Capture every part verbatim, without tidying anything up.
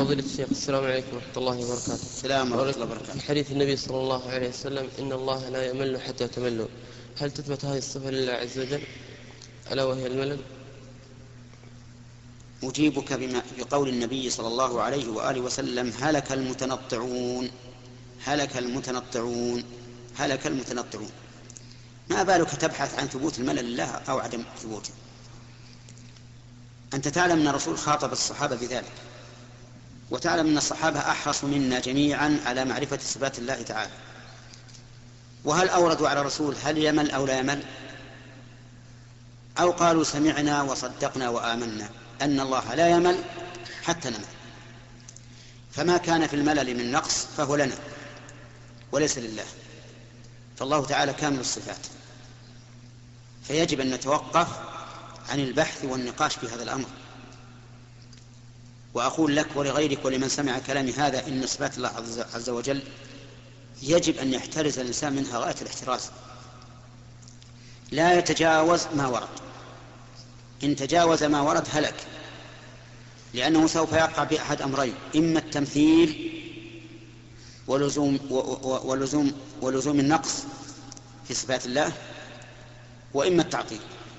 فضيلة الشيخ، السلام عليكم ورحمة الله وبركاته. السلام ورحمة الله وبركاته. في حديث النبي صلى الله عليه وسلم إن الله لا يمل حتى تملوا، هل تثبت هذه الصفة لله عز وجل ألا وهي الملل؟ أجيبك بما بقول النبي صلى الله عليه وآله وسلم: هلك المتنطعون، هلك المتنطعون، هلك المتنطعون. ما بالك تبحث عن ثبوت الملل لله أو عدم ثبوته؟ أنت تعلم أن الرسول خاطب الصحابة بذلك، وتعلم أن الصحابة أحرص منا جميعا على معرفة صفات الله تعالى. وهل أوردوا على الرسول هل يمل أو لا يمل؟ أو قالوا سمعنا وصدقنا وآمنا أن الله لا يمل حتى نمل؟ فما كان في الملل من نقص فهو لنا وليس لله، فالله تعالى كامل الصفات، فيجب أن نتوقف عن البحث والنقاش في هذا الأمر. وأقول لك ولغيرك ولمن سمع كلامي هذا إن صفات الله عز وجل يجب أن يحترز الإنسان منها غاية الاحتراز، لا يتجاوز ما ورد. إن تجاوز ما ورد هلك، لأنه سوف يقع بأحد أمرين: إما التمثيل ولزوم, ولزوم, ولزوم النقص في صفات الله، وإما التعطيل.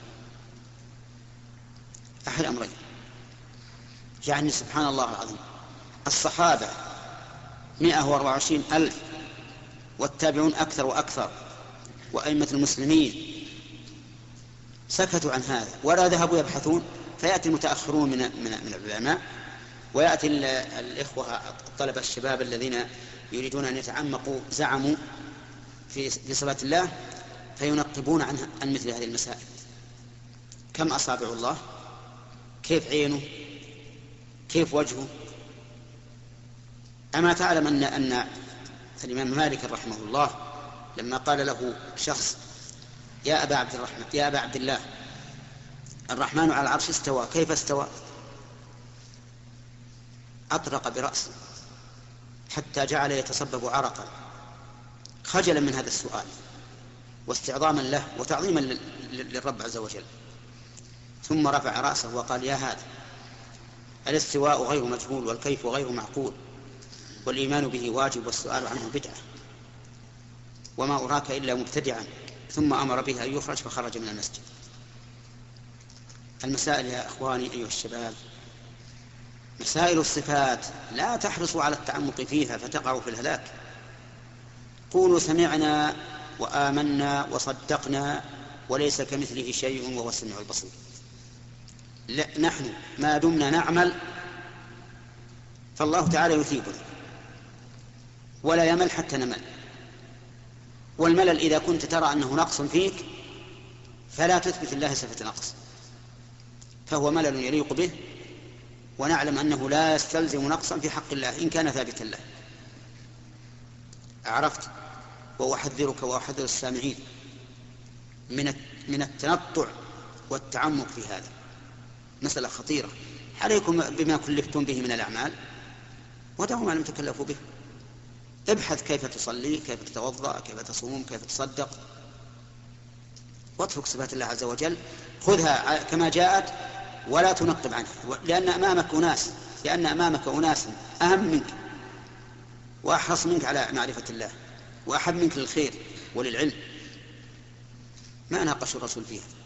أحد أمرين. يعني سبحان الله العظيم، الصحابة مئة وأربعة وعشرين ألف، والتابعون أكثر وأكثر، وأئمة المسلمين سكتوا عن هذا ولا ذهبوا يبحثون. فيأتي المتأخرون من, من, من العلماء، ويأتي الإخوة الطلبة الشباب الذين يريدون أن يتعمقوا، زعموا في, في صفات الله، فينقبون عن, عن مثل هذه المسائل. كم أصابع الله؟ كيف عينه؟ كيف وجهه؟ أما تعلم أن, أن الإمام مالك رحمه الله لما قال له شخص: يا أبا عبد الرحمن يا أبا عبد الله الرحمن على العرش استوى، كيف استوى؟ أطرق برأسه حتى جعل يتصبب عرقا، خجلا من هذا السؤال واستعظاما له وتعظيما للرب عز وجل. ثم رفع رأسه وقال: يا هذا، الاستواء غير مجهول، والكيف غير معقول، والإيمان به واجب، والسؤال عنه بدعة، وما أراك إلا مبتدعا. ثم أمر به أن يخرج، فخرج من المسجد. المسائل يا أخواني أيها الشباب، مسائل الصفات لا تحرصوا على التعمق فيها فتقعوا في الهلاك. قولوا سمعنا وآمنا وصدقنا وليس كمثله شيء وهو السميع البصير. نحن ما دمنا نعمل فالله تعالى يثيبنا ولا يمل حتى نمل. والملل إذا كنت ترى أنه نقص فيك فلا تثبت الله صفة نقص، فهو ملل يليق به، ونعلم أنه لا يستلزم نقصا في حق الله إن كان ثابتا له. عرفت؟ وأحذرك وأحذر السامعين من من التنطع والتعمق في هذا، مسألة خطيرة. عليكم بما كلفتم به من الأعمال ودعوا ما لم تكلفوا به. ابحث كيف تصلي، كيف تتوضأ، كيف تصوم، كيف تصدق، واترك صفات الله عز وجل، خذها كما جاءت ولا تنقب عنها، لأن أمامك أناس لأن أمامك أناس أهم منك وأحرص منك على معرفة الله وأحب منك للخير وللعلم، ما ناقش الرسول فيها.